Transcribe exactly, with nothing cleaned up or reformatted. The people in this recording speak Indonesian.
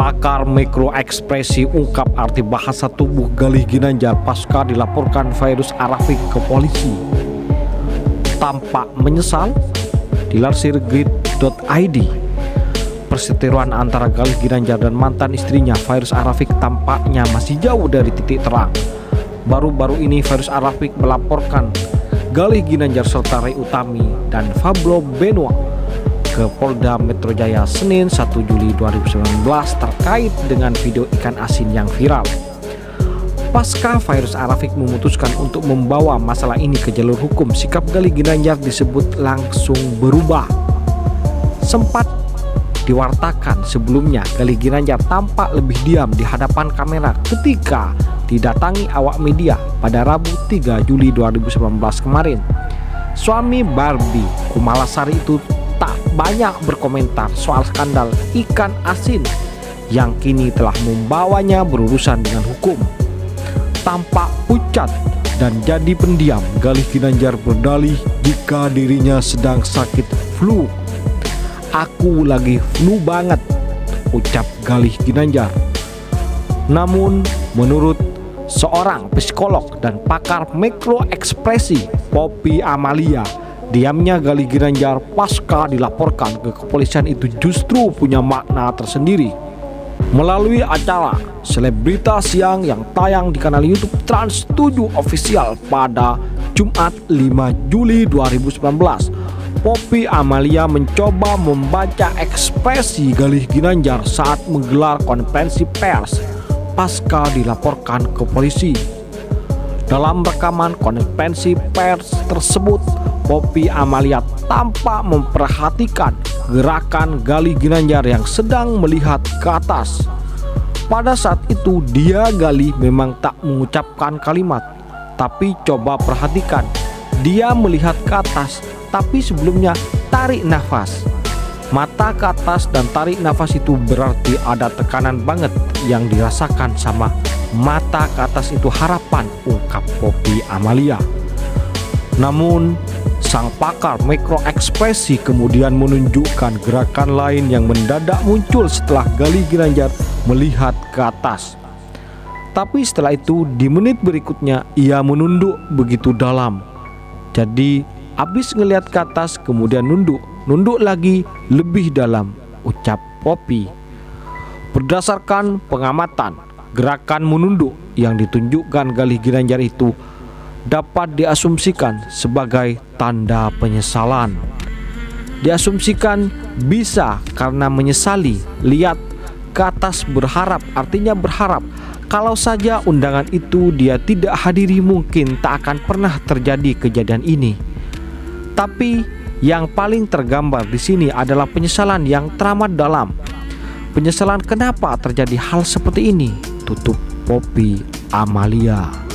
Pakar mikro ekspresi ungkap arti bahasa tubuh Galih Ginanjar pasca dilaporkan Fairuz Arafik ke polisi. Tampak menyesal, dilansir grid titik i d. Perseteruan antara Galih Ginanjar dan mantan istrinya Fairuz Arafik tampaknya masih jauh dari titik terang. Baru-baru ini Fairuz Arafik melaporkan Galih Ginanjar serta Ray Utami dan Fablo Benoa ke Polda Metro Jaya Senin satu Juli dua ribu sembilan belas terkait dengan video ikan asin yang viral. Pasca Fairuz Arafik memutuskan untuk membawa masalah ini ke jalur hukum, sikap Galih Ginanjar disebut langsung berubah. Sempat diwartakan sebelumnya, Galih Ginanjar tampak lebih diam di hadapan kamera ketika didatangi awak media pada Rabu tiga Juli dua ribu sembilan belas kemarin. Suami Barbie Kumalasari itu tak banyak berkomentar soal skandal ikan asin yang kini telah membawanya berurusan dengan hukum. Tampak pucat dan jadi pendiam, Galih Ginanjar berdalih jika dirinya sedang sakit flu. "Aku lagi flu banget," ucap Galih Ginanjar. Namun menurut seorang psikolog dan pakar mikro ekspresi Poppy Amalia, diamnya Galih Ginanjar pasca dilaporkan ke kepolisian itu justru punya makna tersendiri. Melalui acara Selebritas Siang yang tayang di kanal YouTube Trans tujuh Official pada Jumat lima Juli dua ribu sembilan belas, Poppy Amalia mencoba membaca ekspresi Galih Ginanjar saat menggelar konferensi pers pasca dilaporkan ke polisi. Dalam rekaman konferensi pers tersebut, Poppy Amalia tampak memperhatikan gerakan Galih Ginanjar yang sedang melihat ke atas. Pada saat itu dia Galih memang tak mengucapkan kalimat, tapi coba perhatikan, dia melihat ke atas tapi sebelumnya tarik nafas. Mata ke atas dan tarik nafas itu berarti ada tekanan banget yang dirasakan sama mata ke atas itu harapan, ungkap Poppy Amalia. Namun sang pakar mikro ekspresi kemudian menunjukkan gerakan lain yang mendadak muncul setelah Galih Ginanjar melihat ke atas. Tapi setelah itu di menit berikutnya ia menunduk begitu dalam. Jadi habis ngelihat ke atas kemudian nunduk, nunduk lagi lebih dalam, ucap Poppy. Berdasarkan pengamatan, gerakan menunduk yang ditunjukkan Galih Ginanjar itu dapat diasumsikan sebagai tanda penyesalan. Diasumsikan bisa karena menyesali, lihat ke atas berharap, artinya berharap kalau saja undangan itu dia tidak hadiri mungkin tak akan pernah terjadi kejadian ini. Tapi yang paling tergambar di sini adalah penyesalan yang teramat dalam. Penyesalan kenapa terjadi hal seperti ini, tutup Poppy Amalia.